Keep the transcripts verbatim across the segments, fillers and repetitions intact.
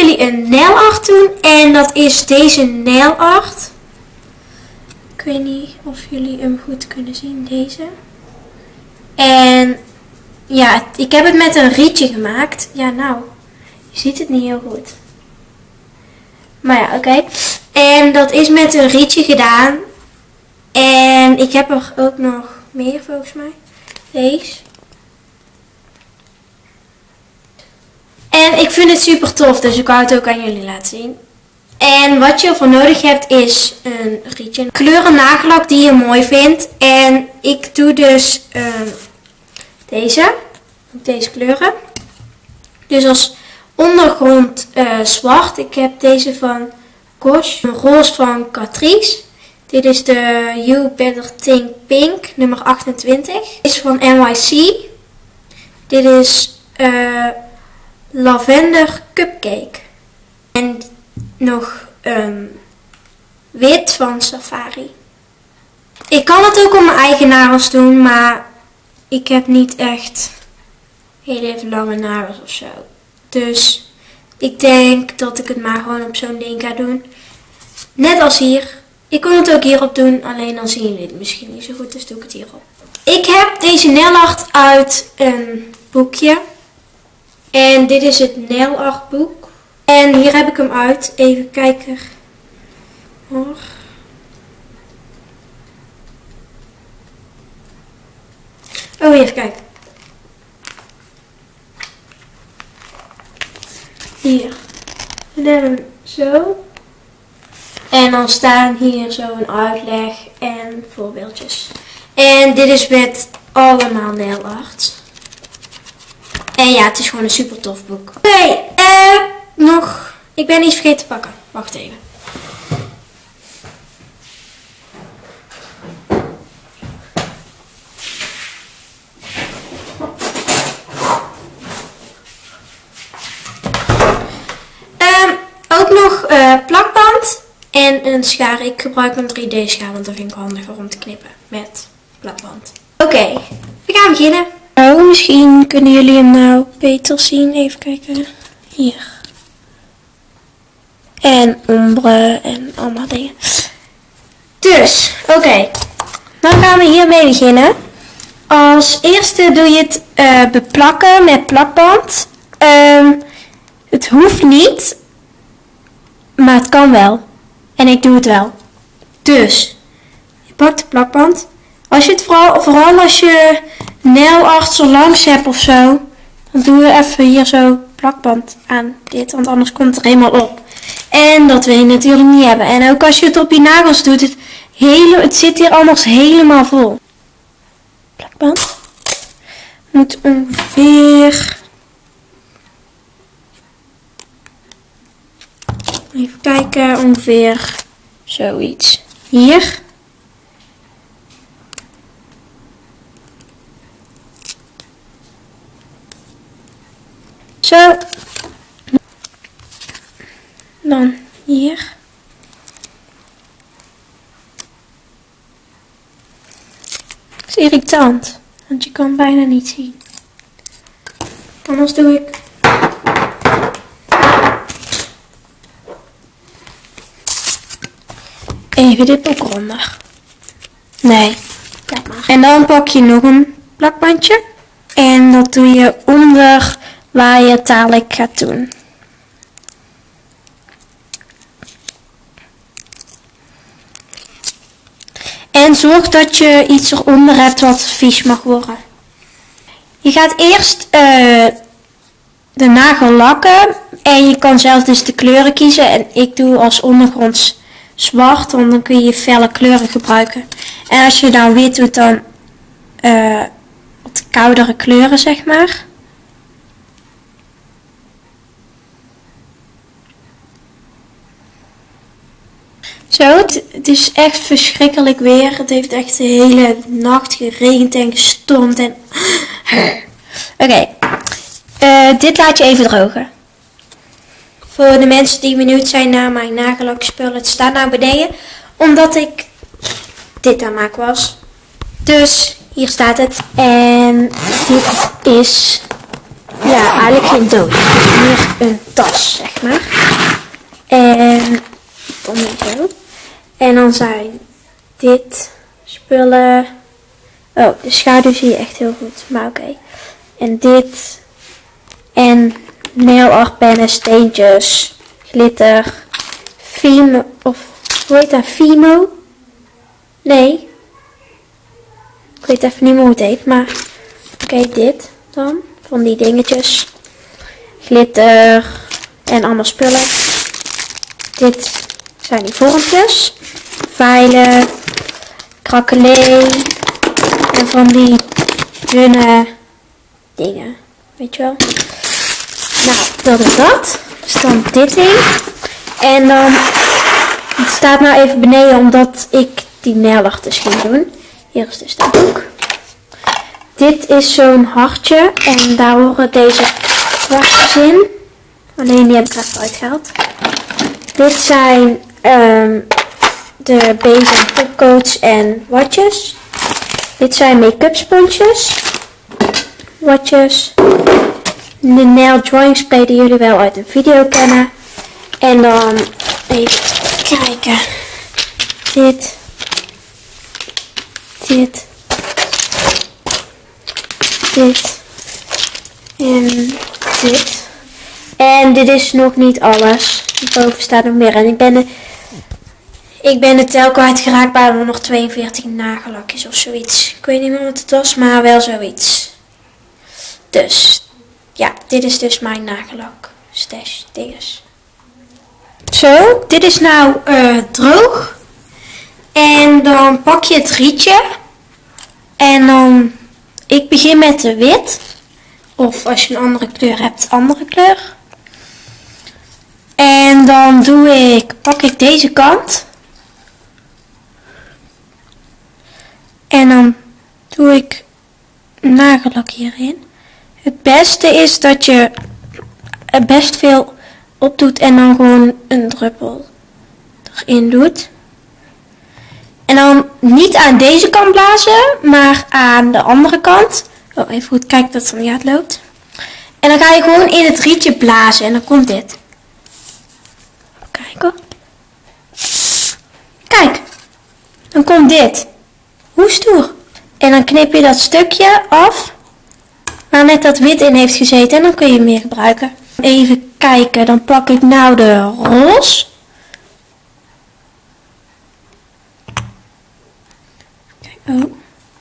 jullie een nailart doen. En dat is deze nailart. Ik weet niet of jullie hem goed kunnen zien. Deze. En ja, ik heb het met een rietje gemaakt. Ja, nou. Je ziet het niet heel goed. Maar ja, oké. Okay. En dat is met een rietje gedaan. En ik heb er ook nog meer volgens mij. Deze. En ik vind het super tof, dus ik wou het ook aan jullie laten zien. En wat je ervoor nodig hebt is een rietje. Een kleuren nagellak die je mooi vindt. En ik doe dus um, deze. Deze kleuren. Dus als ondergrond uh, zwart. Ik heb deze van Gosh. Een roze van Catrice. Dit is de You Better Think Pink, nummer achtentwintig. Dit is van N Y C. Dit is uh, Lavender Cupcake. En nog um, wit van Safari. Ik kan het ook op mijn eigen nagels doen, maar ik heb niet echt heel even lange nagels of zo. Dus ik denk dat ik het maar gewoon op zo'n ding ga doen. Net als hier. Ik kon het ook hierop doen, alleen dan zien jullie het misschien niet zo goed, dus doe ik het hierop. Ik heb deze nailart uit een boekje. En dit is het nailart boek. En hier heb ik hem uit. Even kijken. Oh. Oh, even kijken. Hier. En dan hebben we zo. En dan staan hier zo een uitleg en voorbeeldjes. En dit is met allemaal nailart. En ja, het is gewoon een super tof boek. Oké, okay, uh, nog. Ik ben iets vergeten te pakken. Wacht even. Um, ook nog uh, plakband. En een schaar. Ik gebruik een drie D schaar, want dat vind ik handiger om te knippen met plakband. Oké, okay, we gaan beginnen. Nou, misschien kunnen jullie hem nou beter zien. Even kijken. Hier. En ombre en allemaal dingen. Dus, oké. Okay. Dan gaan we hiermee beginnen. Als eerste doe je het uh, beplakken met plakband. Um, het hoeft niet, maar het kan wel. En ik doe het wel. Dus, je pakt de plakband. Als je het vooral, vooral als je nailart zo langs hebt of zo, dan doe je even hier zo plakband aan dit, want anders komt het er helemaal op. En dat wil je natuurlijk niet hebben. En ook als je het op je nagels doet, het, hele, het zit hier anders helemaal vol. Plakband. Moet ongeveer... Even kijken, ongeveer zoiets. Hier. Zo. Dan hier. Het is irritant, want je kan bijna niet zien. Anders doe ik... Even dit ook eronder. Nee. Kijk maar. En dan pak je nog een plakbandje. En dat doe je onder waar je het dadelijk gaat doen. En zorg dat je iets eronder hebt wat vies mag worden. Je gaat eerst uh, de nagel lakken. En je kan zelf dus de kleuren kiezen. En ik doe als ondergrond zwart, want dan kun je felle kleuren gebruiken. En als je dan wit doet, dan uh, wat koudere kleuren, zeg maar. Zo, het, het is echt verschrikkelijk weer. Het heeft echt de hele nacht geregend en gestormd. En... Oké, okay. uh, dit laat je even drogen. Voor de mensen die benieuwd zijn naar mijn nagellakspullen, het staat nou beneden. Omdat ik dit aan het maken was. Dus hier staat het. En dit is ja, eigenlijk geen doos. Hier een tas, zeg maar. En dan niet zo. En dan zijn dit spullen. Oh, de schaduw zie je echt heel goed. Maar oké. Okay. En dit. En nail art pennen, steentjes, glitter, Fimo, of hoe heet dat? Fimo? Nee. Ik weet even niet meer hoe het heet, maar oké, okay, dit dan. Van die dingetjes. Glitter en allemaal spullen. Dit zijn die vormpjes. Veilen, krakelee en van die dunne dingen. Weet je wel? Nou, dat is dat. Dus dan dit ding. En dan, het staat nou even beneden omdat ik die nail dus ging doen. Hier is dus de boek. Dit is zo'n hartje en daar horen deze kwastjes in. Alleen die heb ik even uitgehaald. Dit zijn um, de base en topcoats en watjes. Dit zijn make-up sponsjes. Watjes. De nail drawing spray die jullie wel uit een video kennen. En dan even kijken. Dit. Dit. Dit. En dit. En dit is nog niet alles. Boven staat nog meer. En ik ben de, ik ben de tel kwijtgeraakt bij nog tweeënveertig nagellakjes of zoiets. Ik weet niet meer wat het was, maar wel zoiets. Dus, ja, dit is dus mijn nagellak stash dinges. Zo, dit is nou uh, droog. En dan pak je het rietje. En dan, ik begin met de wit. Of als je een andere kleur hebt, andere kleur. En dan doe ik, pak ik deze kant. En dan doe ik nagellak hierin. Het beste is dat je er best veel op doet en dan gewoon een druppel erin doet. En dan niet aan deze kant blazen, maar aan de andere kant. Oh, even goed kijken dat het niet uitloopt. En dan ga je gewoon in het rietje blazen en dan komt dit. Kijken. Kijk, dan komt dit. Hoe stoer. En dan knip je dat stukje af waar net dat wit in heeft gezeten en dan kun je hem weer gebruiken. Even kijken, dan pak ik nou de roze. Kijk, oh.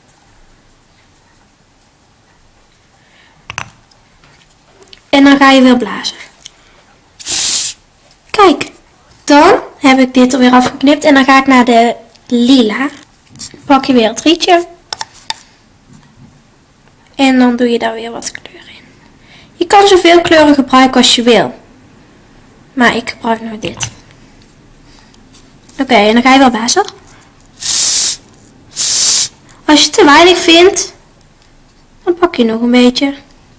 En dan ga je weer blazen. Kijk, dan heb ik dit er weer afgeknipt en dan ga ik naar de lila. Dan pak je weer het rietje. En dan doe je daar weer wat kleur in. Je kan zoveel kleuren gebruiken als je wil. Maar ik gebruik nou dit. Oké, okay, en dan ga je wel blazen. Als je het te weinig vindt, dan pak je nog een beetje.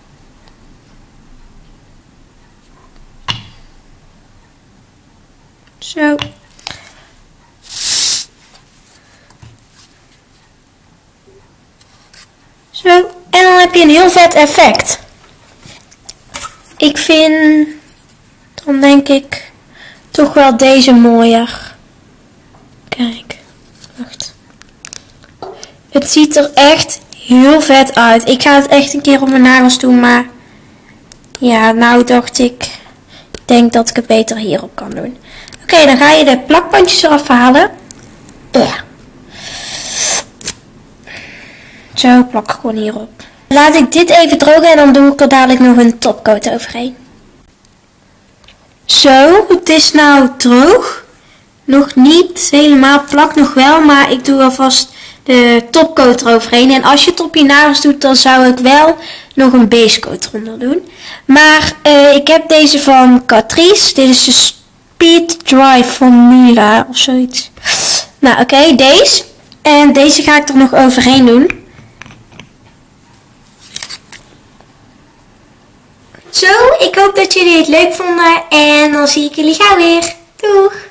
Zo. Zo. En dan heb je een heel vet effect. Ik vind, dan denk ik, toch wel deze mooier. Kijk. Wacht. Het ziet er echt heel vet uit. Ik ga het echt een keer op mijn nagels doen, maar ja, nou dacht ik, ik denk dat ik het beter hierop kan doen. Oké, okay, dan ga je de plakbandjes eraf halen. Ja. Zo, plak gewoon hierop. Laat ik dit even drogen en dan doe ik er dadelijk nog een topcoat overheen. Zo, het is nou droog. Nog niet helemaal, plak nog wel, maar ik doe alvast de topcoat eroverheen. En als je het op je nagels doet, dan zou ik wel nog een basecoat eronder doen. Maar uh, ik heb deze van Catrice. Dit is de Speed Dry Formula of zoiets. Nou oké, okay, deze. En deze ga ik er nog overheen doen. Zo, ik hoop dat jullie het leuk vonden. En dan zie ik jullie gauw weer. Doeg!